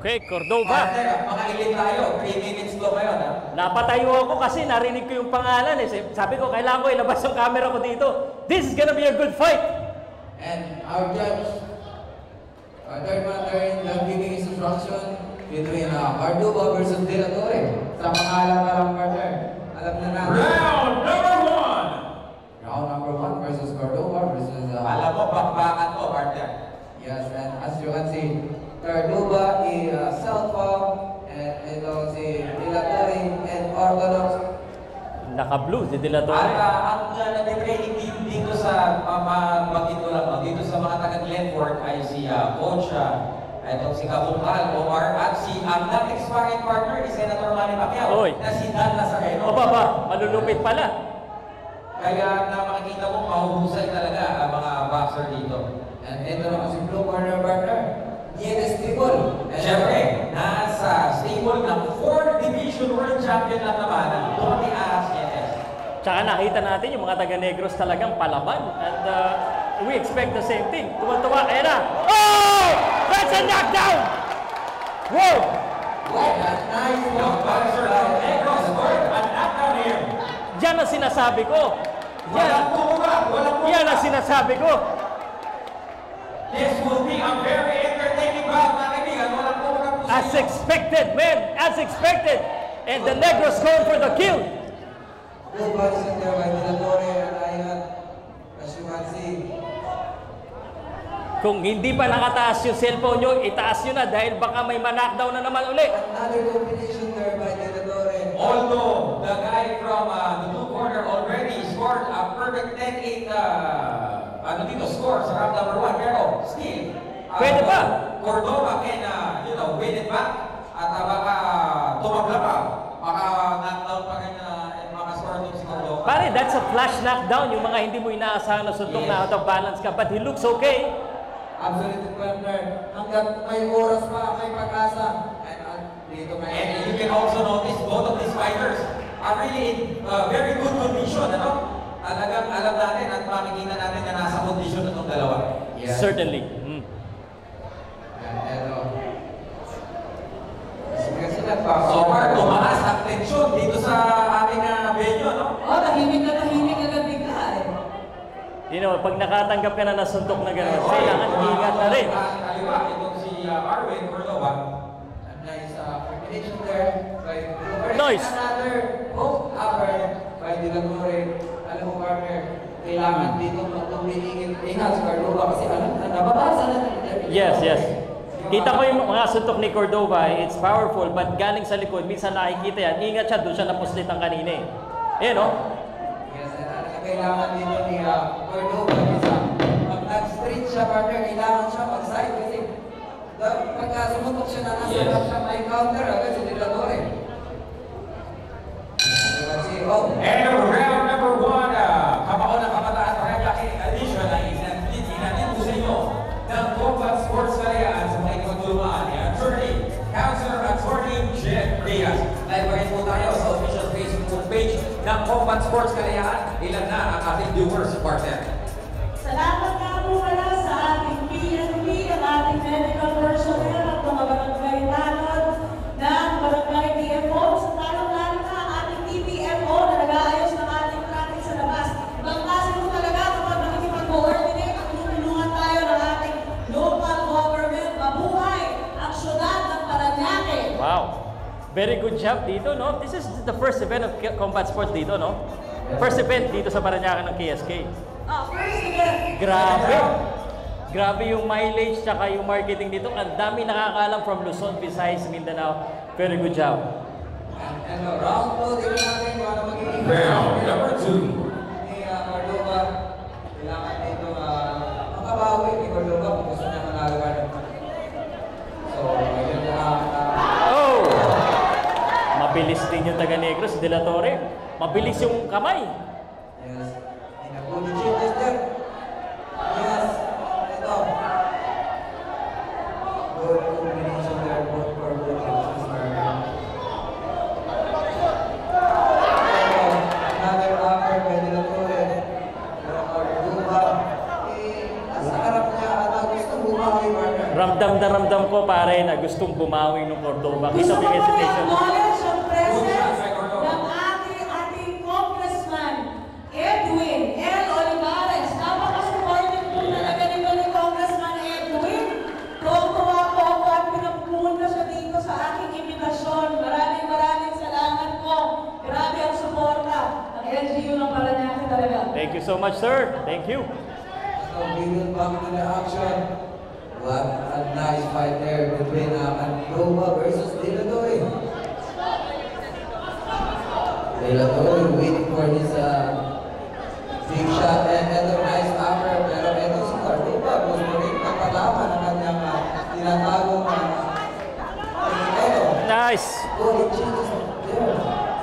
Okay, Cordova. Mga ilim tayo, 3 minutes to ngayon. Napatayo ako kasi narinig ko yung pangalan eh. Sabi ko, kailangan ko ilabas yung camera ko dito. This is gonna be a good fight. And our judge, third matter in the giving instruction between Cordova versus De La Torre. Sa pangalan pa lang, partner. Alam na natin. Round number 1! Round number 1 versus Cordova versus... Alam mo, bakbakan to, partner. Yes, and as you can see, Cordova is Southpaw, and ito si De La Torre and Orthodox. Naka-blue si De La Torre. At ang nag-training team dito sa dito sa mga taga-Glenford ay si Coach, itong si Kabungkal, Omar, at si ang not-expiring partner ni Senator Manny Pacquiao na si Dan Nazareno. O ba, malulupit pala. Kaya na makikita mo, mahuhusay talaga ang mga boxer dito. And ito naman si Blue Corner partner, Nieves Tribol. Siyempre, nasa stable ng 4th Division World Champion lang naman ang Tony Aras Nieves. Tsaka nakita natin yung mga taga-Negros talagang palaban. And we expect the same thing. Tuwa-tuwa, ayan na. Oh! That's a knockdown! Whoa! What a nice Yung boxer ng Negros scored a knockdown here. Yan ang sinasabi ko. Walang tuwa, walang tuwa. Yan ang sinasabi ko. This will be a very entertaining bout, mga kaibigan. Walang tuwa po sa As expected, man. As expected. And the Negros going for the kill. Good body center by De La Torre and Ayat. As you can see. Kung hindi pa nakataas yung cellphone nyo, itaas nyo na dahil baka may ma-knockdown na naman uli. Another combination there by De La Torre. Although the guy from the blue corner already scored a perfect 10-8 score sa round number 1, pero still, Pwede pa. Cordova can, win it back at baka tumabla pa. Baka knockdown pa rin makascore doon si Cordova. Pare, that's a flash knockdown. Yung mga hindi mo inaasahan na suntok na out of balance ka. But he looks okay. Absolute partner. Hanggang may oras pa, may pag-asa. Dito may... And you can also notice both of these fighters are really in very good condition, ano? Talagang alam natin at makikita natin na nasa condition itong dalawa. Yes. Certainly. So far, tumaas ang tensyon dito sa aming venue, no? tahimik agad bigla eh. You know, pag nakatanggap ka na ng suntok na gano'n, kailangan ingat na rin. Kaliwa, itong si Arwin Cordova. Nice combination there by Nice. Another hook upper by De La Torre. Alam mo, partner, kailangan dito magtumingin. Ingat sa Cordova kasi nababasa na. Yes, yes. Kita ko yung mga suntok ni Cordova, it's powerful, but galing sa likod, minsan nakikita yan, ingat siya, doon siya napuslit ang kanina eh. Ayan, no? Yes, kailangan dito ni Cordova. Pag nag-street siya, partner, kailangan siya mag-side kasi pagka sumutok siya na nasa lap siya, may counter agad si De La Torre. And round number 1, kapaon ng kabataan Paranaque edition ay natin po sa inyo ng Combat Sports Kalayaan sa mga ikapagtulungan ni Attorney, Counselor Attorney Jeff Diaz. Live pa rin po tayo sa official Facebook page ng Combat Sports Kalayaan. Ilan na ang ating viewers, partner? Salamat nga po pala sa ating PNP, ang ating medical personnel at mga barangay tanod ng barangay DFO. Sa talong-lalo na ang ating TPFO na nag-aayos ng ating traffic sa labas. Ibang klase po talaga kapag nakikipag-coordinate at tulungan tayo ng ating local government. Mabuhay ang syudad ng Paranaque. Wow. Very good job dito, no? This is the first event of combat sports dito, no? First event dito sa Paranaque ng KSK. First event. Grabe. Grabe yung mileage tsaka yung marketing dito. Ang dami nakakalam from Luzon, Visayas, Mindanao. Very good job. And round 2, tingnan natin kung ano magiging Round number 2. ni Cordova. Kailangan dito makabawi ni Cordova kung gusto niya manalagan. So, yun na. Oh! Mabilis din yung taga-Negros, De La Torre. Mabilis yung kamay. Yes. Good changes there. Yes. Ito. Good combination there both for both options. Another upper by De La Torre. Cordova. Nasa harap niya, gusto bumawi, partner. Ramdam na ramdam ko, pare, na gustong bumawi ng Cordova. Kita Gusto mo ko yung po hesitation. i-acknowledge ang presence Good shot, ng ating Congressman Edwin L. Olivares. Napaka-supportive po talaga nito ni Congressman Edwin. Tuwa po ako at pinagpunta siya dito sa aking imbitasyon. Maraming salamat po. Grabe ang suporta. Ang LGU ng Parañaque talaga. Thank you so much, sir. Thank you. So we will come to the action. What a nice fight there between Cordova versus De La Torre. De La Torre waiting for his big shot and ito nice upper. Pero ito si Cordova gusto rin napalaman ang kanyang tinatagong ito. Nice. Good changes there.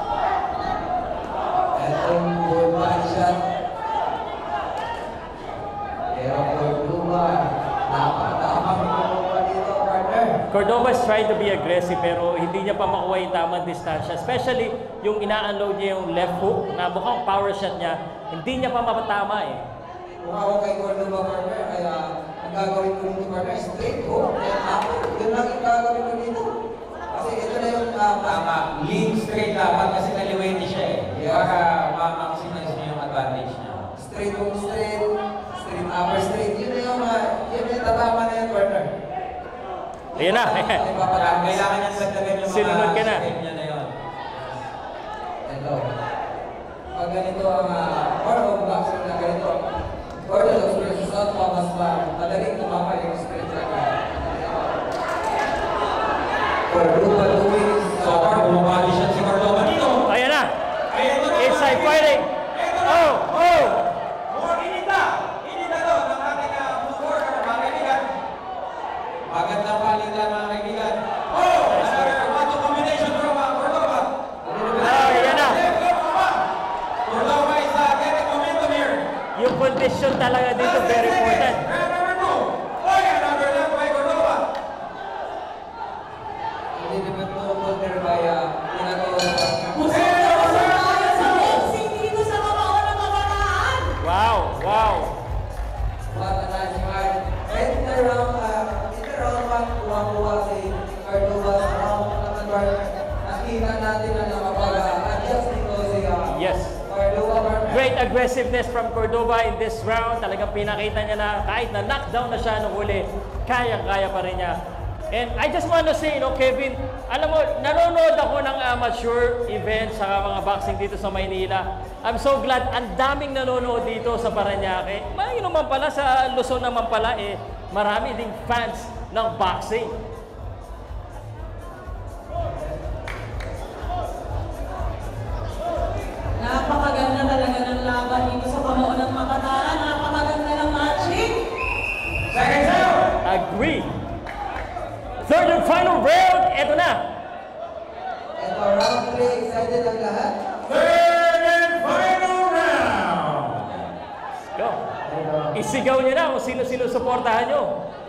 Itong good body shot. Pero Cordova, napakatapang Cordova dito, partner. Cordova is trying to be aggressive pero hindi niya pa makuha yung tamang distansya. Especially yung ina-unload niya yung left hook na mukhang power shot niya, hindi niya pa mapatama eh. Kung ako kay Cordova, partner, kaya ang gagawin ko dito, partner, straight hook. And ako, yun lang yung gagawin ko dito. Kasi ito na yung Tama. Lean straight dapat kasi naliwete siya eh. Yeah. Para ma-maximize niya yung advantage niya. straight hook, straight upper, straight. Yun na yung tatama na yung partner. Ayan na. Kailangan niya sagdagan yung mga Sinunod ka na. step niya na yun. Ito. Pag ganito ang part of boxing na ganito, orthodox versus southpaw, mas madaling tumama yung straight leg. Cordova doing So far, bumabali siya si Cordova dito. Ayan na. Ayan na. Inside fighting. Ito na. Oh, oh. More inita. Inita to ng ating blue corner, mga kaibigan. Magandang palitan, mga kaibigan. Oh! Another one-two combination from Cordova. Oh, ayan na. Cordova is getting momentum here. Yung condition talaga dito, very important. Round number 2. Oh, another left by Cordova. Hindi naman po corner by ginagawa Gusto ko tayo sa boxing dito sa Kamao ng Kabataan. Wow, wow. What a nice fight. And in the round 1, kuha si Cordova sa round naman partner. Nakita natin na nakapag-adjust dito si Yes. Cordova partner. Great aggressiveness from Cordova in this round. Talagang pinakita niya na kahit na knockdown na siya nung huli, kaya-kaya pa rin niya. And I just want to say, Kevin, alam mo, nanonood ako ng amateur events sa mga boxing dito sa Maynila. I'm so glad, ang daming nanonood dito sa Parañaque. May naman pala, sa Luzon naman pala, marami ding fans ng boxing. Napakaganda talaga ng laban dito sa Kamao ng Kabataan. Napakaganda ng matching. Second round. Agree. Third and final round, eto na. Ito, round 3, excited ang lahat. Third and final round. Go. Isigaw niyo na kung sino-sino suportahan niyo.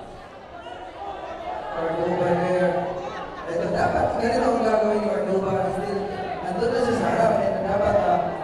Cordova there. Ito, dapat ganito ang gagawin ni Cordova. Still, nandun na siya sa harap. Ito, dapat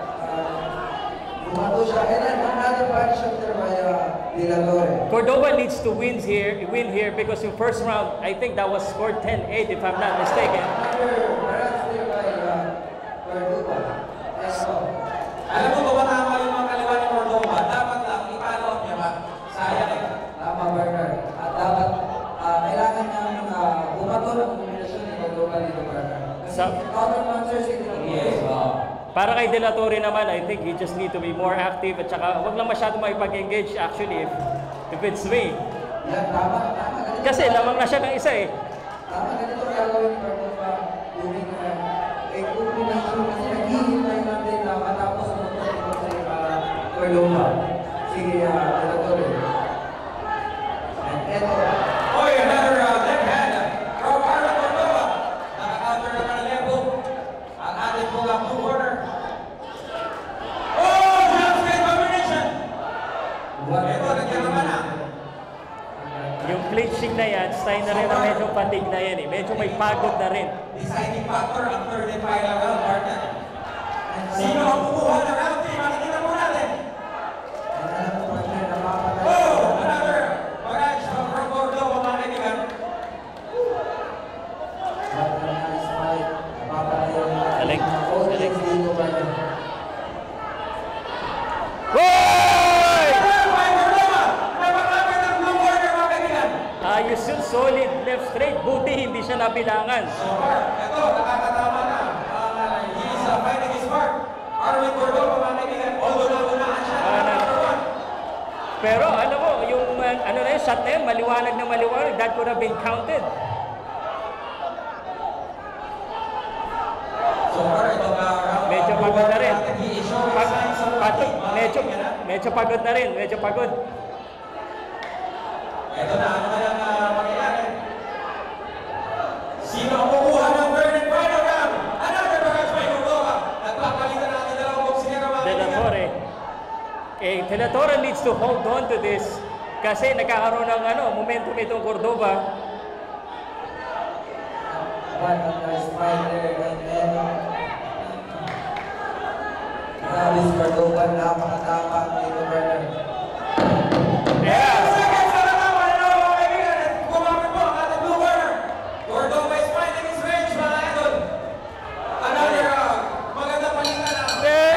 bumato siya. And then, another body shot there by De La Torre. Cordova needs to win here because in first round, I think that was scored 10-8 if I'm not mistaken. Another runs there by Cordova. Ito. Alam mo ba tama yung mga kaliwa ni Cordova? Dapat lang ipalaot niya ba? Sayang eh. Tama, Bernard. At dapat, kailangan niyang bumato ng kombinasyon ni Cordova dito, Bernard. Kasi counter-puncher si De La Torre. Yes. Para kay De La Torre naman, I think he just need to be more active at saka wag lang masyado makipag-engage actually if it's me. Yan, tama. Ganito. Kasi lamang na siya ng isa eh. Tama, ganito ang gagawin ni Cordova. Doing a combination kasi naghihintay natin na matapos ang motor dito sa Cordova. Si De La Torre. And eto. Oy, another left hand from Carla Cordova. Naka-counter naman ang left hook. Ang ating mga blue corner. Oh, jump straight combination. Ito, nandiyan naman na. Yung clinching na yan, style na rin na medyo fatigue na yan eh. Medyo may pagod na rin. Deciding factor ang third and final round, partner. Sino ang kumuha ng round 3? Makikita po natin. Oh, another barrage from Cordova, mga kaibigan. straight. Buti hindi siya nabilangan. So Mark, ito, nakakatama na. He's finding his mark. Arwin Cordova, mga kaibigan, although naunaan siya. Number 1. Pero alam mo, yung ano na yun, shot na yun, maliwanag na maliwanag. That could have been counted. So far, ito round Medyo pagod na rin. he is showing signs of fatigue. Medyo pagod na rin. Medyo pagod. Ito na, ano na lang mangyayari? Sino ang kukuha ng third and final round? Another barrage by Cordova. Nagpapalitan natin dalawang boxing mga De La kaibigan. Torre. De La Torre needs to hold on to this kasi nagkakaroon ng momentum itong Cordova. One on the spider and then Travis Cordova, napakatapak dito, partner. Yeah. Seconds na lang, mga kaibigan. Kumapit po ang ating blue corner. Cordova is finding his range, mga idol. Another magandang palitan na.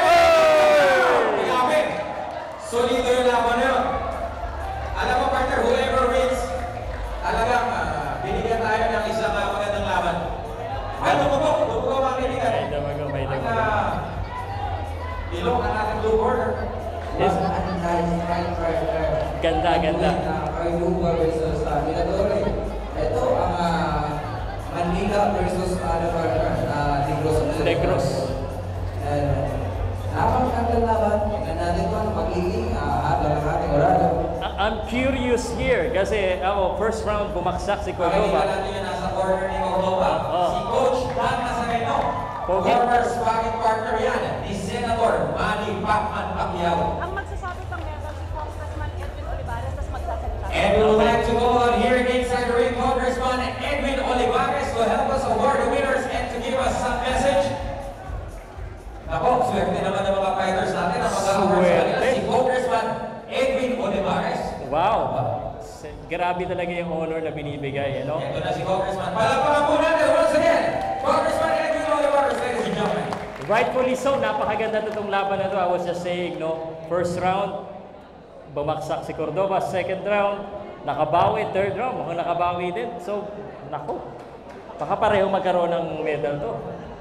Grabe. Solido yung laban na yun. Alam mo, partner, whoever wins, talagang binigyan tayo ng isang magandang laban. Ano mo po? Mga kaibigan. May damago, may damago. Ilong ang ating blue corner. Yes. Nice fight, partner. Ganda, ganda. Cordova versus De La Torre. Ito ang Manila versus Negros. Napakagandang laban. Tingnan natin kung ano magiging habang ng ating orado. I'm curious here kasi first round bumaksak si Pakinggan Cordova. natin yung nasa corner ni Cordova. Si Coach Dan Nazareno. Pogi. Former sparring partner yan ni Senator Manny Pacman Pacquiao. Ang magsasabi pang meron si Congressman Edwin Olivares, tapos magsasalita. And we would like to go on here inside the ring, Congressman Edwin Olivares to help us award the winners and to give us some message. Nako, swerte naman ng mga fighters natin ang mag-award sa kanila. Si Congressman Edwin Olivares. Wow. Grabe talaga yung honor na binibigay, Ito na si Congressman. Palakpakan po natin once again. Congressman Edwin Olivares, ladies and gentlemen. Rightfully so, napakaganda itong laban na to. I was just saying, first round, bumaksak si Cordova. Second round, nakabawi. Third round, mukhang nakabawi din. So, naku, baka pareho magkaroon ng medal to.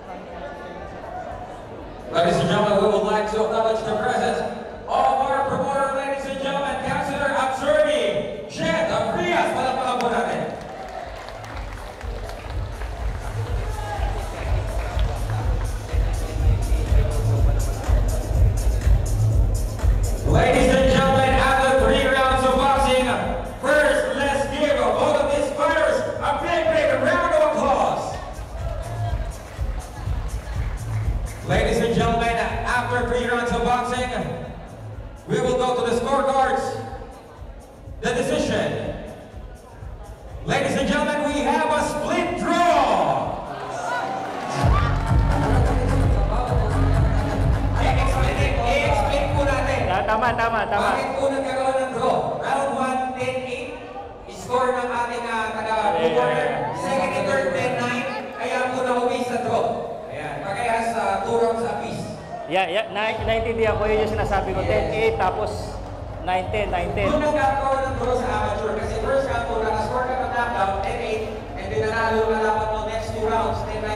Ladies and gentlemen, we would like to acknowledge the presence of our promoter, ladies and gentlemen, Councilor Absurdi, Jed Frias. Palakpakan po natin. Ladies and gentlemen, after 3 rounds of boxing, first, let's give both of these fighters a big round of applause. Ladies and gentlemen, after 3 rounds of boxing, we will go to the scorecards. The decision. Ladies and gentlemen, we have a split draw. I-explain po natin. Tama. Bakit po nagkakaroon ng draw? Round 1, 10-8. Score ng ating taga-blue corner. Second and third, 10-9. Kaya po na-uwi sa draw. Ayan. Pagkayas 2 rounds apiece. Yeah, naintindihan ko yun yung sinasabi ko. 10-8, tapos 9-10, 9-10. Doon nagkakaroon ng draw sa amateur kasi first round po, nakascore ka ng knockout, 10-8, and then nanalo na lang